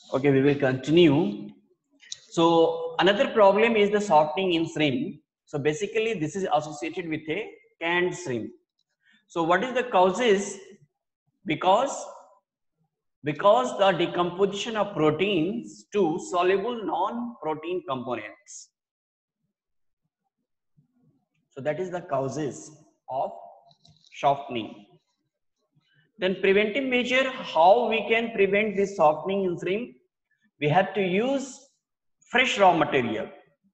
Okay, we will continue. So another problem is the softening in shrimp. So basically this is associated with a canned shrimp. So what is the causes? Because the decomposition of proteins to soluble non-protein components. So that is the causes of softening. Then preventive measure, how we can prevent this softening in shrimp? We have to use fresh raw material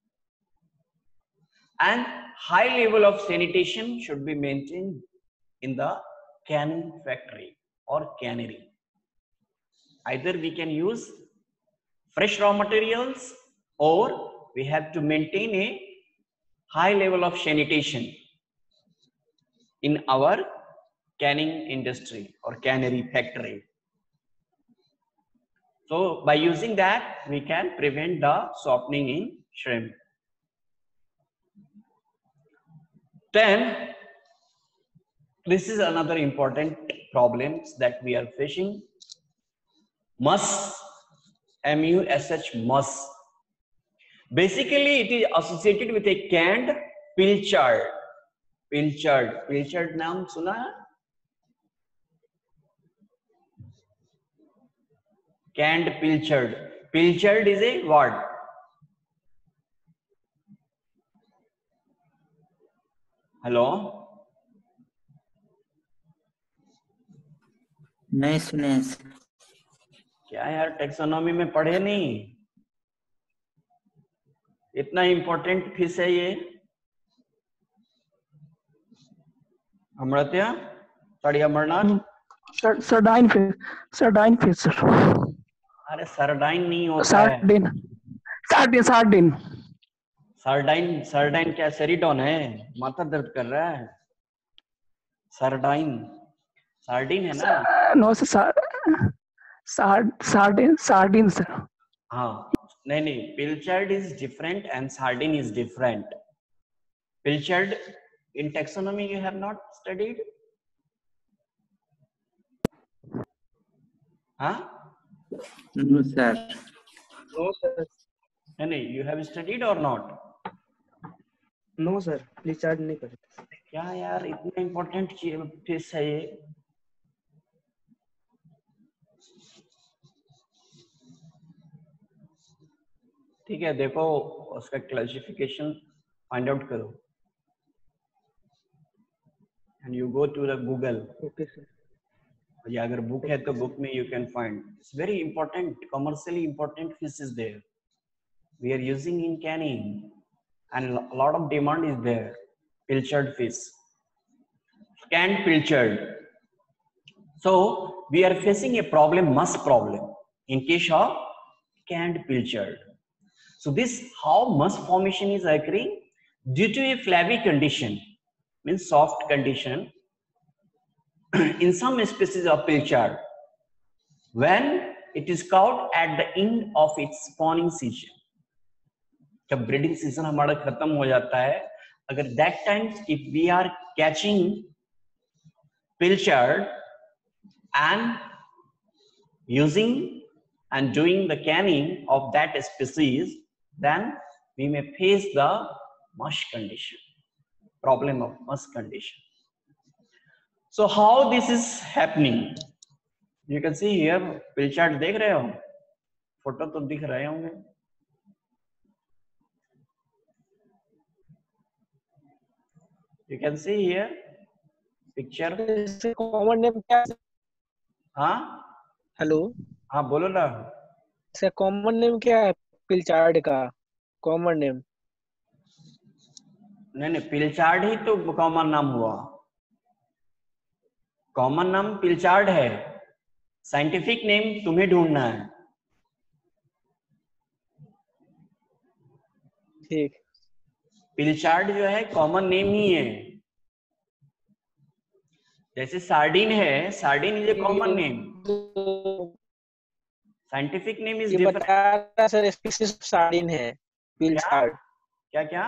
and high level of sanitation should be maintained in the canning factory or cannery. Either we can use fresh raw materials or we have to maintain a high level of sanitation in our canning industry or cannery factory. So by using that, we can prevent the softening in shrimp. Then, this is another important problems that we are facing. Musk, M-U-S-H, musk. Basically, it is associated with a canned pilchard. Pilchard नाम सुना है? Canned pilchard. Pilchard is a word. Hello? नहीं सुने। क्या यार taxonomy में पढ़े नहीं? इतना इम्पोर्टेंट फिश है ये। Amritya, sorry Amarnath. Sardine fish sir. अरे सरडाइन नहीं होता है। सरडाइन क्या सेरिडोन है? माथा दर्द कर रहा है। सरडाइन सार्डिन है ना? No sir, sardine sir. हाँ, नहीं, pilchard is different and sardine is different. Pilchard in taxonomy you have not studied? Huh? No sir. No sir. नहीं, you have studied or not? No sir, recharge नहीं करते। क्या यार इतना important fish है ये? ठीक है, देखो उसका क्लासिफिकेशन फाइंड आउट करो and you go to the Google. Okay sir. या अगर बुक है तो बुक में you can find. It's very important, commercially important fish is there, we are using in canning and a lot of demand is there. Pilchard fish, canned pilchard. So we are facing a problem, musk problem in case of canned pilchard. So this how musk formation is occurring due to a flabby condition, means soft condition in some species of pilchard when it is caught at the end of its spawning season. जब breeding season हमारा खत्म हो जाता है, अगर that time if we are catching pilchard and using and doing the canning of that species, then we may face the musk condition, problem of musk condition. So how this is happening? You can see here pilchard देख रहे हो, photo तो दिख रहे होंगे। You can see here picture. इससे common name क्या है? हाँ हेलो, हाँ बोलो ना। इसका कॉमन नेम क्या है पिलचार्ड का? कॉमन नेम नहीं, पिलचार्ड ही तो कॉमन नाम हुआ। कॉमन नाम पिलचार्ड है, साइंटिफिक नेम तुम्हें ढूंढना है। ठीक। पिलचार्ड जो है कॉमन नेम ही है, जैसे सार्डिन है, sardine is a common name, scientific name is ये डिफरेंट। बता सर, स्पीशीज सार्डिन है पिलचार्ड। क्या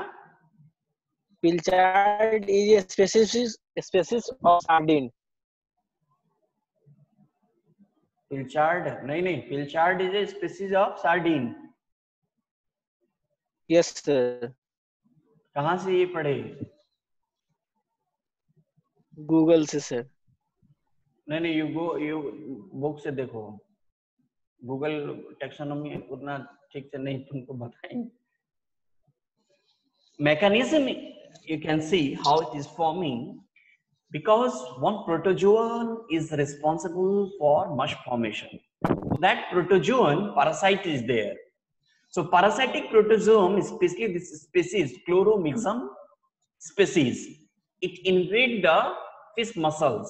pilchard is a species of sardine. Pilchard? नहीं, pilchard is a species of sardine. Yes, sir. कहाँ से ये पढ़े? Google से sir. नहीं, you book से देखो. Google taxonomy उतना ठीक से नहीं तुमको बताएंगे. Mechanism, you can see how it is forming, because one protozoan is responsible for mush formation. So that protozoan parasite is there. So parasitic protozoum, especially this species, Chloromyxum species, it invade the fish muscles.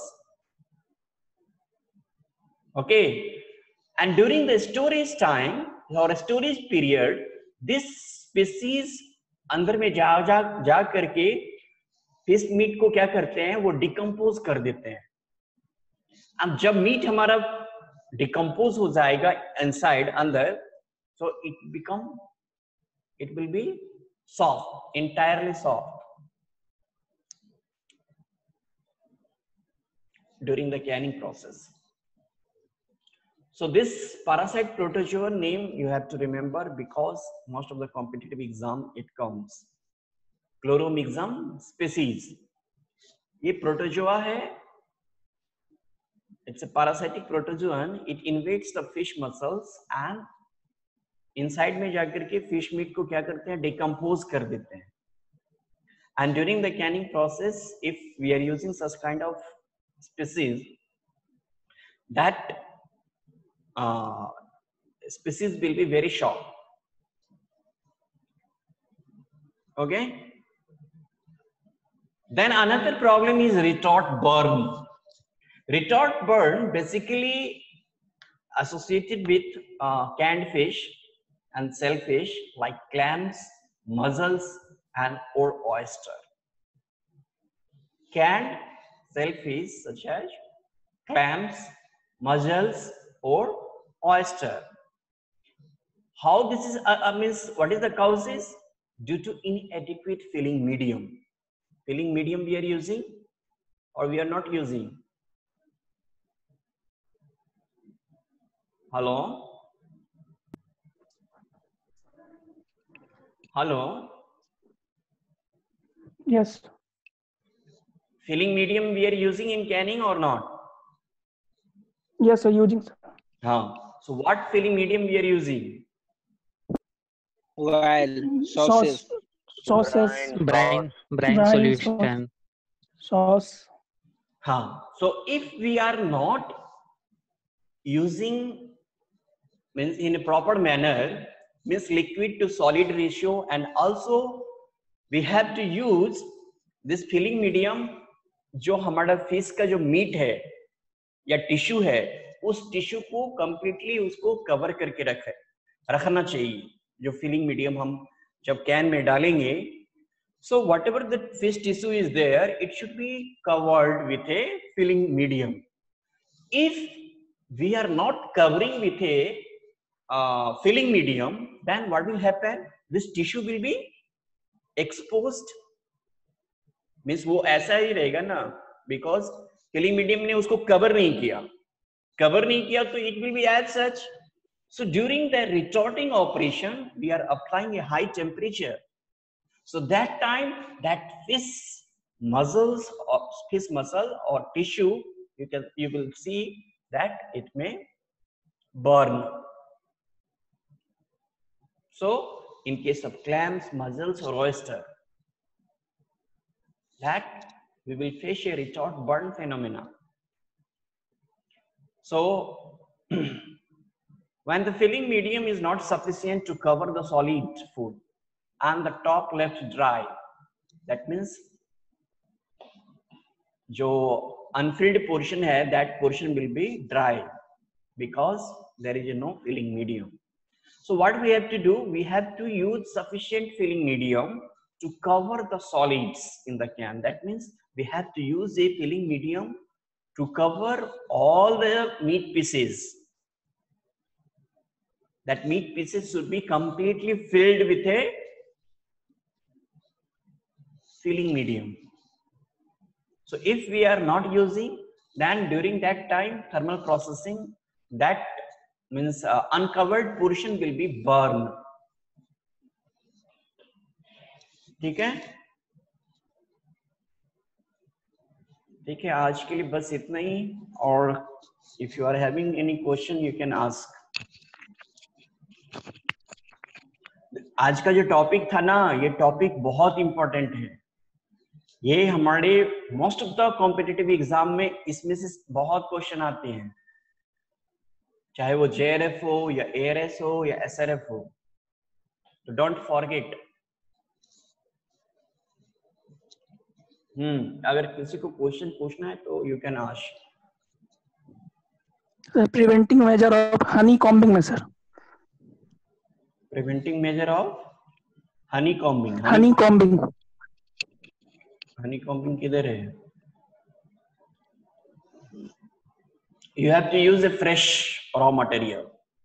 Okay, and during the storage time or storage period, this species अंदर में जा करके fish meet को क्या करते हैं, वो decompose कर देते हैं. अब जब मीट हमारा डिकम्पोज हो जाएगा इनसाइड अंदर, so it will be soft, entirely soft during the canning process. So this parasite protozoan name you have to remember, because most of the competitive exam it comes. Chloromyxum species. ये protozoa है. It's a parasitic protozoan. It invades the fish muscles and inside में जाकर के fish meat को क्या करते हैं, decompose कर देते हैं. And during the canning process, if we are using such kind of species, that species will be very short. Okay. Then another problem is retort burn. Retort burn basically associated with canned fish and shellfish like clams, mussels, and or oyster. Canned shellfish such as clams, mussels, or oyster. How this is means what is the causes? Due to inadequate filling medium. Filling medium we are using or we are not using? Hello? Hello? Yes. Filling medium we are using in canning or not? Yes, sir. Using. So what filling medium we are using? While sauces. Sauces. Brine Brine solution. Sauce. So if we are not using, means in a proper manner, means liquid to solid ratio, and also we have to use this filling medium, जो हमारा fish का जो meet है या tissue है, उस tissue को completely उसको कवर करके रखना चाहिए. जो फिलिंग मीडियम हम जब कैन में डालेंगे, so whatever the fish tissue is there, it should be covered with a filling medium. If we are not covering with a filling medium, then what will happen? This tissue will be exposed. Means वो ऐसा ही रहेगा ना, because filling medium ने उसको cover नहीं किया, तो it will be as such. So during the retorting operation, we are applying a high temperature. So that time, that fish muscle or tissue, you will see that it may burn. So in case of clams, mussels, or oyster, that we will face a retort burn phenomena. So when the filling medium is not sufficient to cover the solid food and the top left dry, that means जो unfilled portion है, that portion will be dry because there is no filling medium. So what we have to do, we have to use sufficient filling medium to cover the solids in the can. That means we have to use a filling medium to cover all the meat pieces. That meat pieces should be completely filled with a filling medium. So if we are not using, then during that time thermal processing, that means uncovered portion will be burned. ठीक है, ठीक है, आज के लिए बस इतना ही। और if you are having any question you can ask. आज का जो टॉपिक था ना, ये टॉपिक बहुत इंपॉर्टेंट है। ये हमारे most of the competitive exam में इसमें से बहुत क्वेश्चन आते हैं, चाहे वो JRF हो या ARS हो या SRF हो, तो डोंट फॉरगेट। अगर किसी को क्वेश्चन पूछना है तो you can ask. Preventing measure of honeycombing में sir. Preventing measure of honeycombing। Honeycombing। honeycombing किधर है? You have to use a fresh raw material.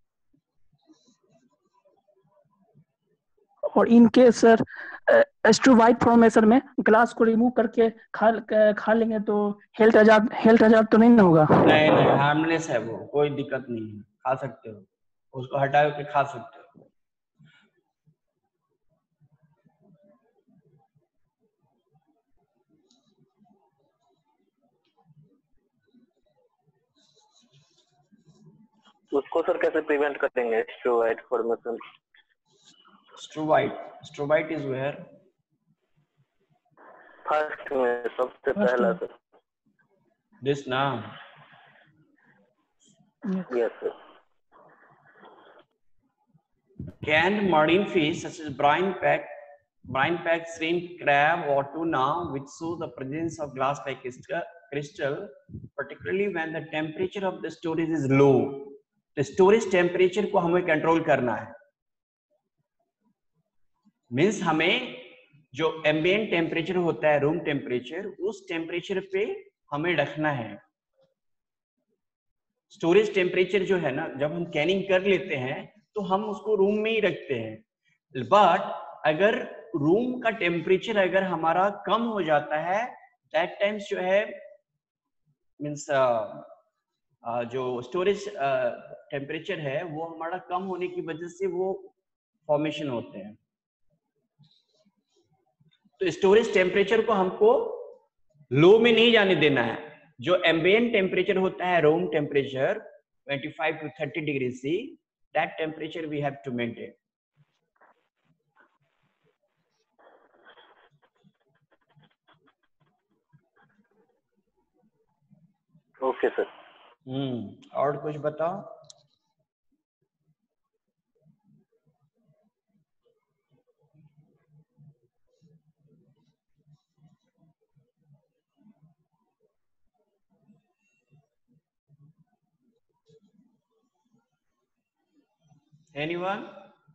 और in case sir struvite formation में ग्लास को रिमूव करके खा लेंगे तो हेल्थ हजार तो नहीं ना होगा? नहीं नहीं, हार्मलेस है वो, कोई दिक्कत नहीं है, खा सकते हो, उसको हटा के खा सकते हो। उसको सर कैसे प्रिवेंट करेंगे struvite formation? Struvite is where first में सबसे पहला सर। दिस ना? Yes sir. Canned marine fish such as brine pack, shrimp, crab, or tuna, which show the presence of glass-like crystal, particularly when the temperature of the storage is low. तो storage temperature को हमें control करना है। Means हमें जो ambient temperature होता है, room temperature, उस टेम्परेचर पे हमें रखना है। स्टोरेज टेम्परेचर जो है ना, जब हम कैनिंग कर लेते हैं तो हम उसको रूम में ही रखते हैं। बट अगर रूम का टेम्परेचर अगर हमारा कम हो जाता है, दैट टाइम्स जो है मीन्स जो स्टोरेज टेम्परेचर है वो हमारा कम होने की वजह से वो फॉर्मेशन होते हैं। तो स्टोरेज टेम्परेचर को हमको लो में नहीं जाने देना है। जो एम्बिएंट टेम्परेचर होता है, room temperature 25 to 30 degree C, that temperature we have to maintain. Okay sir. और कुछ बताओ। Anyone?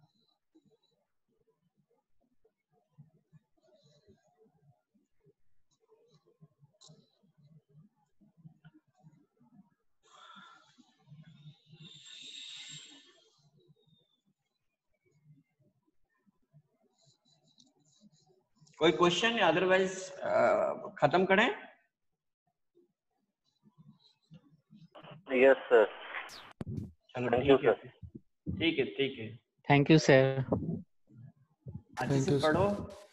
कोई क्वेश्चन? अदरवाइज खत्म करें। Yes sir. चलो ठीक है, ठीक है, ठीक है। Thank you sir. अच्छे से पढ़ो।